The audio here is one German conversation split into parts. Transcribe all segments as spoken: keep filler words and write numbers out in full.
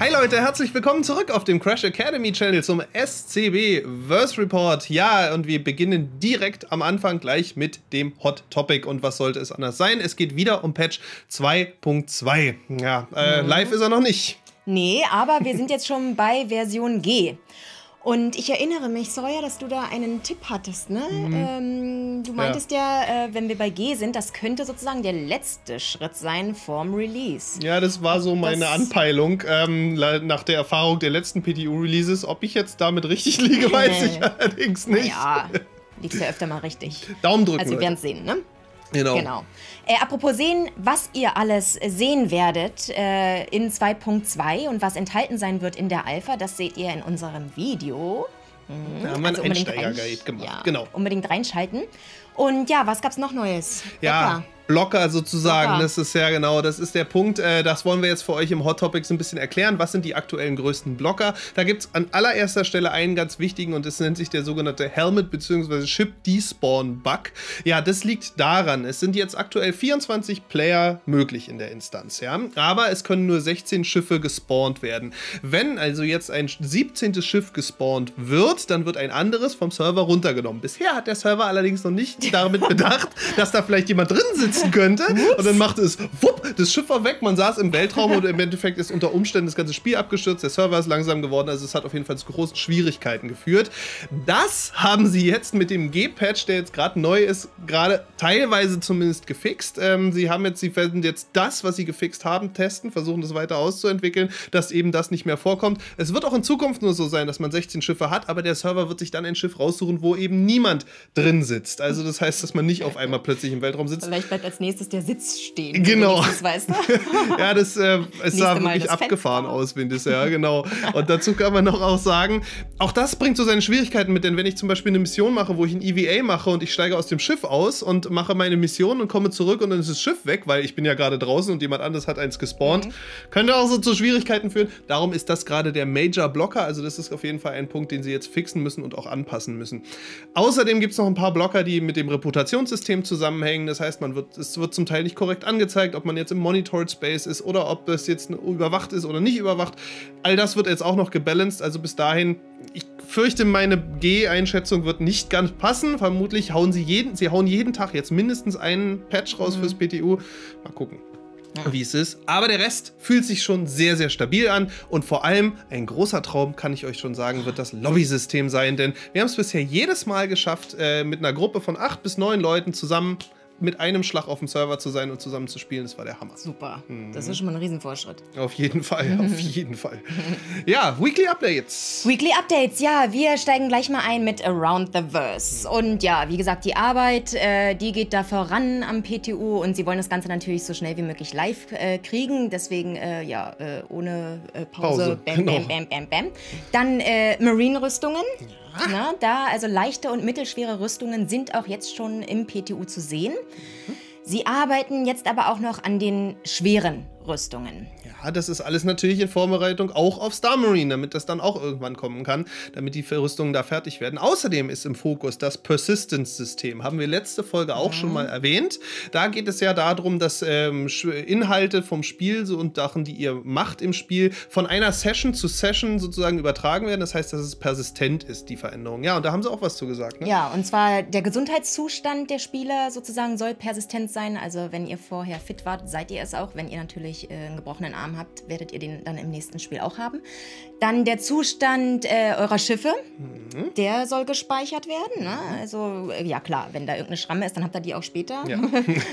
Hi Leute, herzlich willkommen zurück auf dem Crash Academy Channel zum S C B Verse Report. Ja, und wir beginnen direkt am Anfang gleich mit dem Hot Topic. Und was sollte es anders sein? Es geht wieder um Patch zwei Punkt zwei. Ja, äh, mhm. live ist er noch nicht. Nee, aber wir sind jetzt schon bei Version G. Und ich erinnere mich, Sawyer, dass du da einen Tipp hattest, ne? Mhm. Ähm, du meintest ja, ja äh, wenn wir bei G sind, das könnte sozusagen der letzte Schritt sein vorm Release. Ja, das war so meine das Anpeilung ähm, nach der Erfahrung der letzten P T U-Releases. Ob ich jetzt damit richtig liege, weiß ich allerdings nicht. Ja, liegst ja öfter mal richtig. Daumen drücken. Also wir werden es sehen, ne? Genau. genau. Äh, apropos sehen, was ihr alles sehen werdet äh, in zwei Punkt zwei und was enthalten sein wird in der Alpha, das seht ihr in unserem Video. Mhm. Da haben wir also einen Einsteiger-Guide gemacht. Ja, genau. Unbedingt reinschalten. Und ja, was gab's noch Neues? Ja. Lecker. Blocker sozusagen, Blocker. Das ist ja genau, das ist der Punkt, äh, das wollen wir jetzt für euch im Hot Topic so ein bisschen erklären, was sind die aktuellen größten Blocker. Da gibt es an allererster Stelle einen ganz wichtigen und das nennt sich der sogenannte Helmet bzw. Ship Despawn Bug. Ja, das liegt daran, es sind jetzt aktuell vierundzwanzig Player möglich in der Instanz, ja, aber es können nur sechzehn Schiffe gespawnt werden. Wenn also jetzt ein siebzehntes Schiff gespawnt wird, dann wird ein anderes vom Server runtergenommen. Bisher hat der Server allerdings noch nicht damit bedacht, dass da vielleicht jemand drin sitzt könnte. Ups. Und dann machte es wupp, das Schiff war weg, man saß im Weltraum und im Endeffekt ist unter Umständen das ganze Spiel abgestürzt, der Server ist langsam geworden, also es hat auf jeden Fall zu großen Schwierigkeiten geführt. Das haben sie jetzt mit dem G-Patch, der jetzt gerade neu ist, gerade teilweise zumindest gefixt. Ähm, sie haben jetzt, sie werden jetzt das, was sie gefixt haben, testen, versuchen das weiter auszuentwickeln, dass eben das nicht mehr vorkommt. Es wird auch in Zukunft nur so sein, dass man sechzehn Schiffe hat, aber der Server wird sich dann ein Schiff raussuchen, wo eben niemand drin sitzt. Also das heißt, dass man nicht auf einmal plötzlich im Weltraum sitzt. Vielleicht bleibt als nächstes der Sitz stehen. Genau. Das weißt du? Ja, das äh, es sah wirklich abgefahren aus, wenn das, ja, genau. Und dazu kann man noch auch sagen, auch das bringt so seine Schwierigkeiten mit, denn wenn ich zum Beispiel eine Mission mache, wo ich ein E V A mache und ich steige aus dem Schiff aus und mache meine Mission und komme zurück und dann ist das Schiff weg, weil ich bin ja gerade draußen und jemand anderes hat eins gespawnt, mhm. könnte auch so zu Schwierigkeiten führen. Darum ist das gerade der Major Blocker, also das ist auf jeden Fall ein Punkt, den sie jetzt fixen müssen und auch anpassen müssen. Außerdem gibt es noch ein paar Blocker, die mit dem Reputationssystem zusammenhängen, das heißt, man wird, es wird zum Teil nicht korrekt angezeigt, ob man jetzt im Monitored Space ist oder ob es jetzt überwacht ist oder nicht überwacht. All das wird jetzt auch noch gebalanced, also bis dahin, ich fürchte, meine G-Einschätzung wird nicht ganz passen. Vermutlich hauen sie jeden, sie hauen jeden Tag jetzt mindestens einen Patch raus mhm. fürs P T U. Mal gucken, ja. wie es ist. Aber der Rest fühlt sich schon sehr, sehr stabil an und vor allem ein großer Traum, kann ich euch schon sagen, wird das Lobby-System sein, denn wir haben es bisher jedes Mal geschafft, äh, mit einer Gruppe von acht bis neun Leuten zusammen mit einem Schlag auf dem Server zu sein und zusammen zu spielen, das war der Hammer. Super. Mhm. Das ist schon mal ein Riesenfortschritt. Auf jeden Fall, auf jeden Fall. Ja, Weekly Updates. Weekly Updates, ja, wir steigen gleich mal ein mit Around the Verse. Und ja, wie gesagt, die Arbeit, äh, die geht da voran am P T U und sie wollen das Ganze natürlich so schnell wie möglich live äh, kriegen. Deswegen, äh, ja, äh, ohne äh, Pause, Pause. Bam, Genau. bam, bam, bam, bam. Dann äh, Marine-Rüstungen. Ja. Na, da, also leichte und mittelschwere Rüstungen sind auch jetzt schon im P T U zu sehen. Mhm. Sie arbeiten jetzt aber auch noch an den schweren Rüstungen. Ja, das ist alles natürlich in Vorbereitung auch auf Star Marine, damit das dann auch irgendwann kommen kann, damit die Rüstungen da fertig werden. Außerdem ist im Fokus das Persistence-System. Haben wir letzte Folge auch mhm. schon mal erwähnt. Da geht es ja darum, dass ähm, Inhalte vom Spiel so und Sachen, die ihr macht im Spiel, von einer Session zu Session sozusagen übertragen werden. Das heißt, dass es persistent ist, die Veränderung. Ja, und da haben sie auch was zu gesagt. Ne? Ja, und zwar der Gesundheitszustand der Spieler sozusagen soll persistent sein. Also wenn ihr vorher fit wart, seid ihr es auch. Wenn ihr natürlich einen gebrochenen Arm habt, werdet ihr den dann im nächsten Spiel auch haben. Dann der Zustand äh, eurer Schiffe, mhm. der soll gespeichert werden. Ne? Also, ja klar, wenn da irgendeine Schramme ist, dann habt ihr die auch später. Ja.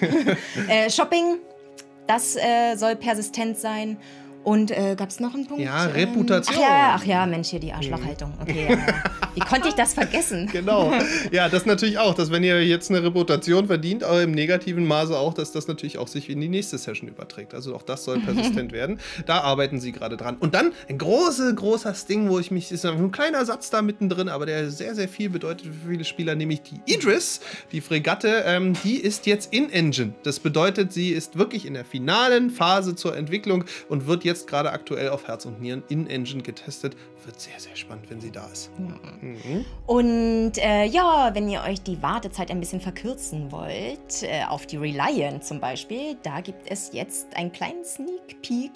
äh, Shopping, das äh, soll persistent sein. Und äh, gab es noch einen Punkt? Ja, Reputation. Ach ja, ach ja, Mensch, hier die Arschlochhaltung. Okay, ja, ja. Wie konnte ich das vergessen? Genau. Ja, das natürlich auch, dass wenn ihr jetzt eine Reputation verdient, aber im negativen Maße auch, dass das natürlich auch sich in die nächste Session überträgt. Also auch das soll persistent werden. Da arbeiten sie gerade dran. Und dann ein großes, großer Ding, wo ich mich, ist ein kleiner Satz da mittendrin, aber der sehr, sehr viel bedeutet für viele Spieler, nämlich die Idris, die Fregatte, ähm, die ist jetzt in-Engine. Das bedeutet, sie ist wirklich in der finalen Phase zur Entwicklung und wird jetzt gerade aktuell auf Herz und Nieren in-Engine getestet. Wird sehr, sehr spannend, wenn sie da ist. Ja. Mhm. Und äh, ja, wenn ihr euch die Wartezeit ein bisschen verkürzen wollt, äh, auf die Reliant zum Beispiel, da gibt es jetzt einen kleinen Sneak Peek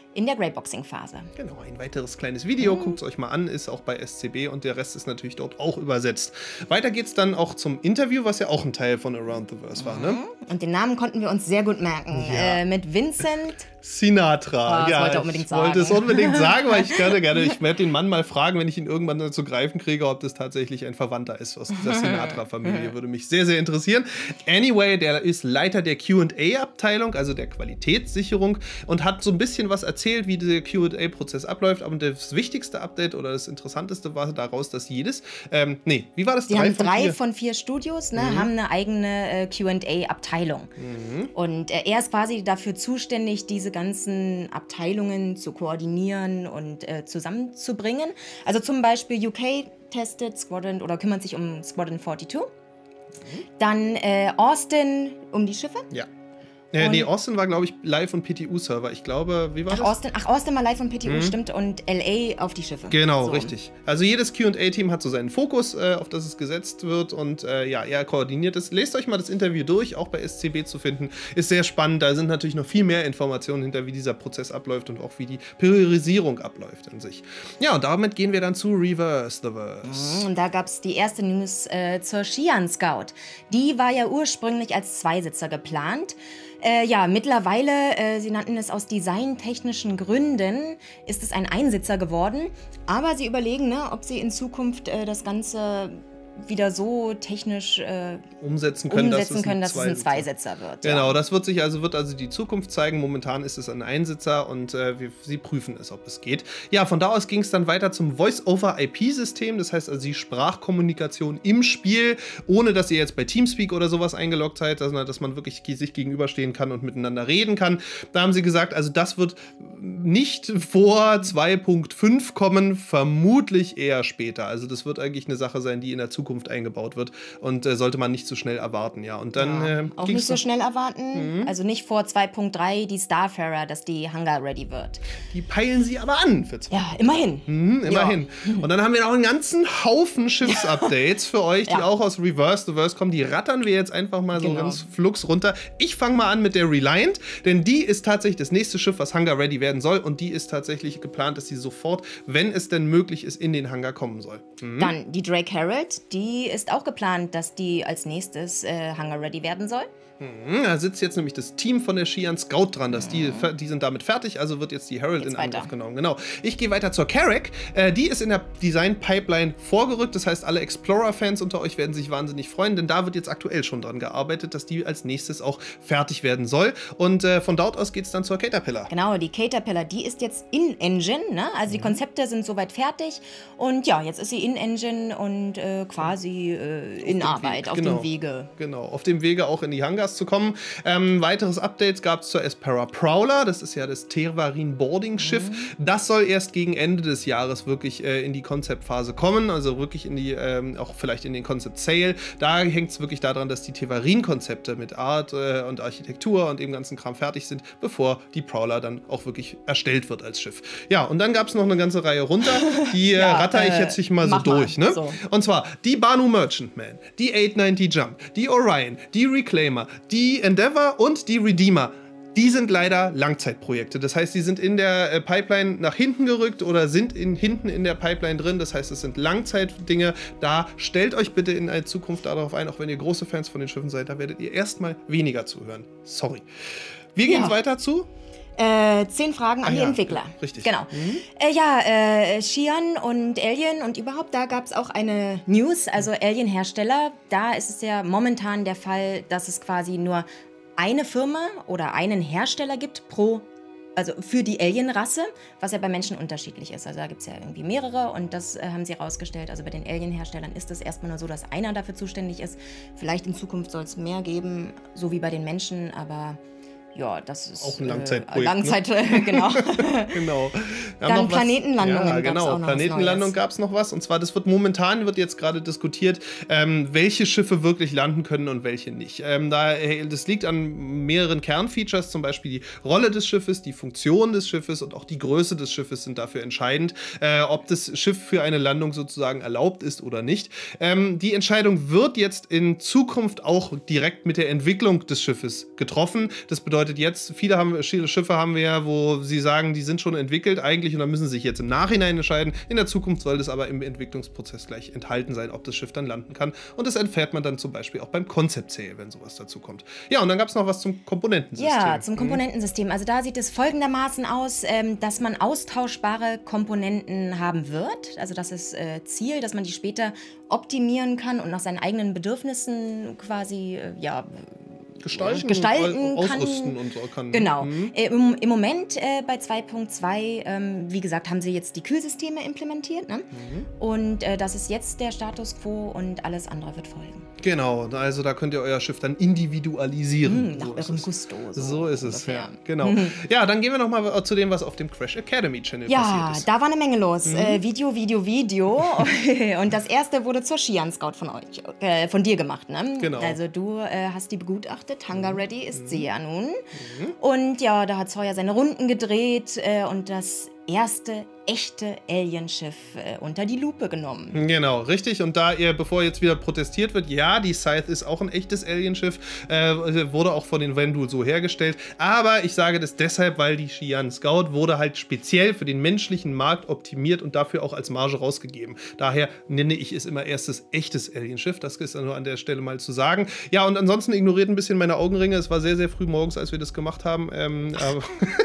in der Greyboxing-Phase. Genau, ein weiteres kleines Video, mhm. guckt es euch mal an, ist auch bei S C B und der Rest ist natürlich dort auch übersetzt. Weiter geht's dann auch zum Interview, was ja auch ein Teil von Around the Verse mhm. war, ne? Und den Namen konnten wir uns sehr gut merken. Ja. Äh, mit Vincent Sinatra. Oh, ja, wollte ich unbedingt sagen. wollte es unbedingt sagen, weil ich gerne, gerne, ich werde den Mann mal fragen, wenn ich ihn irgendwann zu greifen kriege, ob das tatsächlich ein Verwandter ist aus dieser Sinatra-Familie. Würde mich sehr, sehr interessieren. Anyway, der ist Leiter der Q und A-Abteilung, also der Qualitätssicherung, und hat so ein bisschen was erzählt, wie dieser Q und A-Prozess abläuft. Aber das wichtigste Update oder das Interessanteste war daraus, dass jedes, ähm, nee, wie war das? Die drei haben von drei vier? von vier Studios, ne, mhm. haben eine eigene äh, Q und A-Abteilung. Mhm. Und äh, er ist quasi dafür zuständig, diese ganzen Abteilungen zu koordinieren und äh, zusammenzubringen. Also zum Beispiel U K testet Squadron oder kümmert sich um Squadron zweiundvierzig. Mhm. Dann äh, Austin um die Schiffe. Ja. Äh, nee, Austin war, glaube ich, Live- und P T U-Server. Ich glaube, wie war ach, das? Austin, ach, Austin war Live- und P T U, mhm. stimmt. Und L A auf die Schiffe. Genau, so. richtig. Also jedes Q und A-Team hat so seinen Fokus, äh, auf das es gesetzt wird. Und äh, ja, er koordiniert es. Lest euch mal das Interview durch, auch bei S C B zu finden. Ist sehr spannend. Da sind natürlich noch viel mehr Informationen hinter, wie dieser Prozess abläuft und auch wie die Priorisierung abläuft in sich. Ja, und damit gehen wir dann zu Reverse the Verse. Mhm, und da gab es die erste News äh, zur Xi'an Scout. Die war ja ursprünglich als Zweisitzer geplant. Äh, ja, mittlerweile, äh, sie nannten es aus designtechnischen Gründen, ist es ein Einsitzer geworden. Aber sie überlegen, ne, ob sie in Zukunft äh, das Ganze wieder so technisch äh, umsetzen können, umsetzen dass, können, es, dass ein es ein Zweisitzer wird. Genau, ja. das wird sich also, wird also die Zukunft zeigen. Momentan ist es ein Einsitzer und äh, wir, sie prüfen es, ob es geht. Ja, von da aus ging es dann weiter zum Voice-over-I P-System. Das heißt also die Sprachkommunikation im Spiel, ohne dass ihr jetzt bei Teamspeak oder sowas eingeloggt seid, sondern dass man wirklich sich gegenüberstehen kann und miteinander reden kann. Da haben sie gesagt, also das wird nicht vor zwei Punkt fünf kommen, vermutlich eher später. Also das wird eigentlich eine Sache sein, die in der Zukunft eingebaut wird und äh, sollte man nicht zu schnell erwarten, ja. Und dann ja, äh, auch nicht so schnell erwarten, mhm. also nicht vor zwei Punkt drei die Starfarer, dass die Hunger ready wird. Die peilen sie aber an für zwei. Ja, immerhin. Mhm, immerhin. Ja. Und dann haben wir noch einen ganzen Haufen Schiffsupdates für euch, die ja. auch aus Reverse the Verse kommen. Die rattern wir jetzt einfach mal genau. so ganz flugs runter. Ich fange mal an mit der Reliant, denn die ist tatsächlich das nächste Schiff, was Hunger ready werden soll, und die ist tatsächlich geplant, dass sie sofort, wenn es denn möglich ist, in den Hangar kommen soll. Mhm. Dann die Drake Herald, die ist auch geplant, dass die als nächstes äh, Hunger ready werden soll. Mhm, da sitzt jetzt nämlich das Team von der Xi'an Scout dran, dass die, die sind damit fertig, also wird jetzt die Herald jetzt in Angriff genommen. Genau. Ich gehe weiter zur Carrack. Äh, die ist in der Design-Pipeline vorgerückt, das heißt, alle Explorer-Fans unter euch werden sich wahnsinnig freuen, denn da wird jetzt aktuell schon dran gearbeitet, dass die als nächstes auch fertig werden soll. Und äh, von dort aus geht es dann zur Caterpillar. Genau, die Caterpillar, die ist jetzt in-Engine, ne? Also die mhm. Konzepte sind soweit fertig und ja, jetzt ist sie in-Engine und äh, quasi äh, in Arbeit, Weg. auf genau. dem Wege. Genau, auf dem Wege auch in die Hangars zu kommen. Ähm, weiteres Updates gab es zur Espera Prowler, das ist ja das Tevarin Boarding Schiff. Mhm. Das soll erst gegen Ende des Jahres wirklich äh, in die Konzeptphase kommen, also wirklich in die, ähm, auch vielleicht in den Concept Sale. Da hängt es wirklich daran, dass die Tevarin-Konzepte mit Art äh, und Architektur und dem ganzen Kram fertig sind, bevor die Prowler dann auch wirklich erstellt wird als Schiff. Ja, und dann gab es noch eine ganze Reihe runter, die äh, ja, ratter ich jetzt sich mal so durch. Mal. Ne? So. Und zwar die Banu Merchantman, die achthundertneunzig Jump, die Orion, die Reclaimer, die Endeavour und die Redeemer. Die sind leider Langzeitprojekte. Das heißt, die sind in der äh, Pipeline nach hinten gerückt oder sind in, hinten in der Pipeline drin. Das heißt, es sind Langzeitdinge. Da stellt euch bitte in der Zukunft darauf ein, auch wenn ihr große Fans von den Schiffen seid, da werdet ihr erstmal weniger zuhören. Sorry. Wir gehen ja. weiter zu... Äh, zehn Fragen an ah, die ja, Entwickler. Richtig. Genau. Mhm. Äh, ja, äh, Xi'an und Alien und überhaupt, da gab es auch eine News, also Alien-Hersteller. Da ist es ja momentan der Fall, dass es quasi nur eine Firma oder einen Hersteller gibt pro, also für die Alien-Rasse, was ja bei Menschen unterschiedlich ist. Also da gibt es ja irgendwie mehrere und das äh, haben sie rausgestellt. Also bei den Alien-Herstellern ist es erstmal nur so, dass einer dafür zuständig ist. Vielleicht in Zukunft soll es mehr geben, so wie bei den Menschen, aber... Ja, das ist auch ein Langzeitprojekt. Äh, Langzeit, ne? genau. genau. Dann Planetenlandung. Ja, genau. Planetenlandung gab es noch was. Und zwar, das wird momentan wird jetzt gerade diskutiert, ähm, welche Schiffe wirklich landen können und welche nicht. Ähm, da, das liegt an mehreren Kernfeatures, zum Beispiel die Rolle des Schiffes, die Funktion des Schiffes und auch die Größe des Schiffes sind dafür entscheidend, äh, ob das Schiff für eine Landung sozusagen erlaubt ist oder nicht. Ähm, die Entscheidung wird jetzt in Zukunft auch direkt mit der Entwicklung des Schiffes getroffen. Das bedeutet, bedeutet jetzt, viele haben, Schiffe haben wir ja, wo sie sagen, die sind schon entwickelt eigentlich und dann müssen sie sich jetzt im Nachhinein entscheiden. In der Zukunft soll das aber im Entwicklungsprozess gleich enthalten sein, ob das Schiff dann landen kann. Und das erfährt man dann zum Beispiel auch beim Concept Sale, wenn sowas dazu kommt. Ja, und dann gab es noch was zum Komponentensystem. Ja, zum Komponentensystem. Also da sieht es folgendermaßen aus, ähm, dass man austauschbare Komponenten haben wird. Also das ist äh, Ziel, dass man die später optimieren kann und nach seinen eigenen Bedürfnissen quasi, äh, ja, gestalten, gestalten und ausrüsten kann. Und so kann. Genau. Mhm. Äh, im, Im Moment äh, bei zwei Punkt zwei, ähm, wie gesagt, haben sie jetzt die Kühlsysteme implementiert. Ne? Mhm. Und äh, das ist jetzt der Status quo und alles andere wird folgen. Genau, also da könnt ihr euer Schiff dann individualisieren. Mhm, nach so eurem Gusto. So, so ist es, ungefähr. Ja. Genau. Mhm. Ja, dann gehen wir noch mal zu dem, was auf dem Crash Academy Channel ja, passiert ist. Ja, da war eine Menge los. Mhm. Äh, Video, Video, Video. Und das erste wurde zur Skian Scout von euch, äh, von dir gemacht. Ne? Genau. Also du äh, hast die begutachtet. Hanga Ready ist mhm. sie ja nun. Mhm. Und ja, da hat Sawyer seine Runden gedreht äh, und das erste echte Alienschiff äh, unter die Lupe genommen. Genau, richtig. Und da ihr, bevor jetzt wieder protestiert wird, ja, die Scythe ist auch ein echtes Alienschiff, äh, wurde auch von den Vendul so hergestellt. Aber ich sage das deshalb, weil die Xi'an Scout wurde halt speziell für den menschlichen Markt optimiert und dafür auch als Marge rausgegeben. Daher nenne ich es immer erstes echtes Alienschiff. Das ist dann nur an der Stelle mal zu sagen. Ja, und ansonsten ignoriert ein bisschen meine Augenringe. Es war sehr, sehr früh morgens, als wir das gemacht haben. Ähm, aber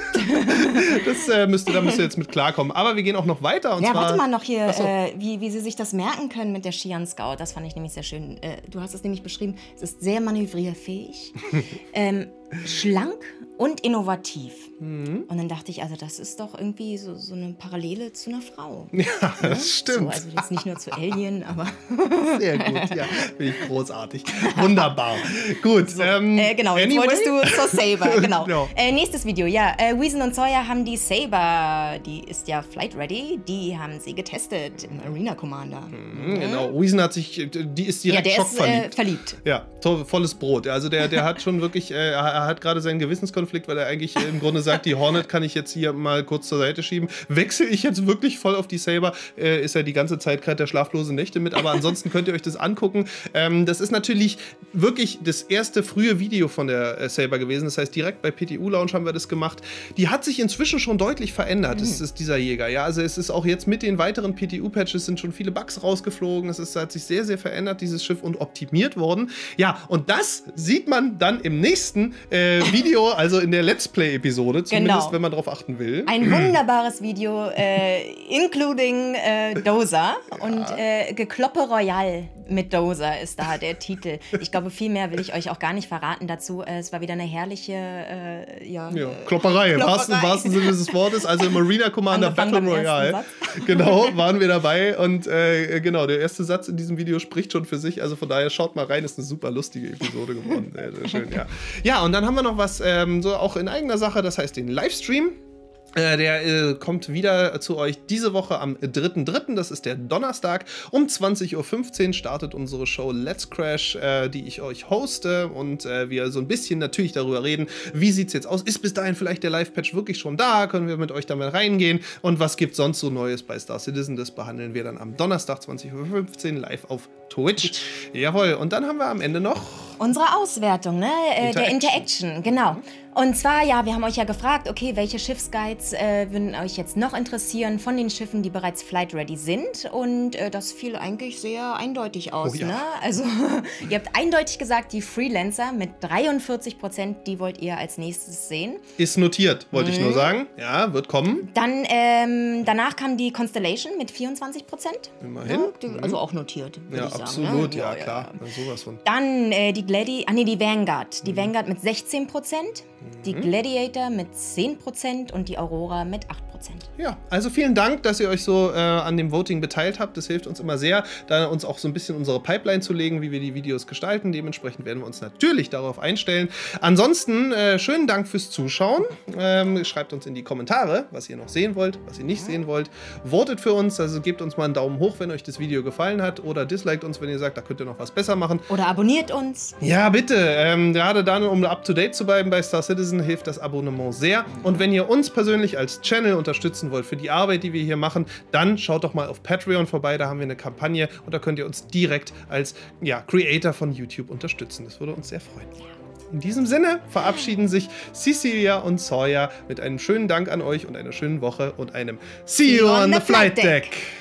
das äh, müsste, da müsst ihr jetzt mit klarkommen. Aber wir gehen auch noch weiter. Und ja, zwar, warte mal noch hier, so. äh, wie, wie Sie sich das merken können mit der Xi'an Scout. Das fand ich nämlich sehr schön. Äh, du hast es nämlich beschrieben, es ist sehr manövrierfähig, ähm, schlank und innovativ. Mhm. Und dann dachte ich, also das ist doch irgendwie so, so eine Parallele zu einer Frau. Ja, das ne? stimmt. So, also jetzt nicht nur zu Alien, aber... Sehr gut, ja. Finde ich großartig. Wunderbar. Gut. So, ähm, äh, genau, jetzt anyway? wolltest du zur Saber. Genau. no. äh, nächstes Video, ja. Äh, Weason und Sawyer haben die Saber, die ist ja flight ready, die haben sie getestet im Arena Commander. Mhm, mhm. Genau. Weason hat sich, die ist direkt ja, der schockverliebt. Ist, äh, verliebt. Ja, to- volles Brot. Also der, der hat schon wirklich, äh, er hat gerade seinen Gewissenskonflikt, weil er eigentlich äh, im Grunde sagt, die Hornet kann ich jetzt hier mal kurz zur Seite schieben. Wechsle ich jetzt wirklich voll auf die Saber, äh, ist ja die ganze Zeit gerade der schlaflose Nächte mit, aber ansonsten könnt ihr euch das angucken. Ähm, das ist natürlich wirklich das erste frühe Video von der äh, Saber gewesen, das heißt direkt bei P T U Lounge haben wir das gemacht. Die hat sich inzwischen schon deutlich verändert, mhm. das ist dieser Jäger. Ja, also es ist auch jetzt mit den weiteren P T U-Patches sind schon viele Bugs rausgeflogen, es ist, hat sich sehr, sehr verändert, dieses Schiff, und optimiert worden. Ja, und das sieht man dann im nächsten äh, Video, also in der Let's Play-Episode, zumindest genau. wenn man darauf achten will. Ein wunderbares Video, äh, including äh, Dozer ja. und äh, Gekloppe Royal mit Dozer ist da der Titel. Ich glaube, viel mehr will ich euch auch gar nicht verraten dazu. Äh, es war wieder eine herrliche äh, ja, ja, Klopperei, im wahrsten, wahrsten Sinne des Wortes. Also im Arena Commander Battle Royale. Genau, waren wir dabei. Und äh, genau, der erste Satz in diesem Video spricht schon für sich. Also von daher schaut mal rein, ist eine super lustige Episode geworden. Sehr, sehr schön, ja. Ja, und dann haben wir noch was, ähm, so auch in eigener Sache, das heißt den Livestream. Äh, der äh, kommt wieder zu euch diese Woche am dritten dritten Das ist der Donnerstag. Um zwanzig Uhr fünfzehn startet unsere Show Let's Crash, äh, die ich euch hoste. Und äh, wir so ein bisschen natürlich darüber reden, wie sieht es jetzt aus? Ist bis dahin vielleicht der Live-Patch wirklich schon da? Können wir mit euch damit reingehen? Und was gibt sonst so Neues bei Star Citizen? Das behandeln wir dann am Donnerstag zwanzig Uhr fünfzehn live auf Twitch. Twitch. Jawohl. Und dann haben wir am Ende noch... unsere Auswertung, ne? Äh, der Interaction, genau. Und zwar, ja, wir haben euch ja gefragt, okay, welche Schiffsguides äh, würden euch jetzt noch interessieren von den Schiffen, die bereits flight-ready sind? Und äh, das fiel eigentlich sehr eindeutig aus, oh, ja. ne? Also, ihr habt eindeutig gesagt, die Freelancer mit dreiundvierzig Prozent, die wollt ihr als nächstes sehen. Ist notiert, wollte mhm. ich nur sagen. Ja, wird kommen. Dann, ähm, danach kam die Constellation mit vierundzwanzig Prozent. Immerhin. Ja, die, also auch notiert, würde ja, ich sagen. Absolut, ne? ja, ja, klar. Ja. Ja, sowas von. Dann äh, die Gladi, ah nee, die Vanguard. Die mhm. Vanguard mit sechzehn Prozent. Die Gladiator mit zehn Prozent und die Aurora mit acht Prozent. Ja, also vielen Dank, dass ihr euch so äh, an dem Voting beteiligt habt. Das hilft uns immer sehr, da uns auch so ein bisschen unsere Pipeline zu legen, wie wir die Videos gestalten. Dementsprechend werden wir uns natürlich darauf einstellen. Ansonsten äh, schönen Dank fürs Zuschauen. Ähm, schreibt uns in die Kommentare, was ihr noch sehen wollt, was ihr nicht mhm. sehen wollt. Votet für uns, also gebt uns mal einen Daumen hoch, wenn euch das Video gefallen hat, oder disliked uns, wenn ihr sagt, da könnt ihr noch was besser machen. Oder abonniert uns. Ja, bitte. Ähm, gerade dann, um up-to-date zu bleiben bei Star Citizen, hilft das Abonnement sehr. Und wenn ihr uns persönlich als Channel unterstützen wollt für die Arbeit, die wir hier machen, dann schaut doch mal auf Patreon vorbei. Da haben wir eine Kampagne und da könnt ihr uns direkt als ja, Creator von YouTube unterstützen. Das würde uns sehr freuen. Ja. In diesem Sinne verabschieden sich Cecilia und Sawyer mit einem schönen Dank an euch und einer schönen Woche und einem See you on the flight deck.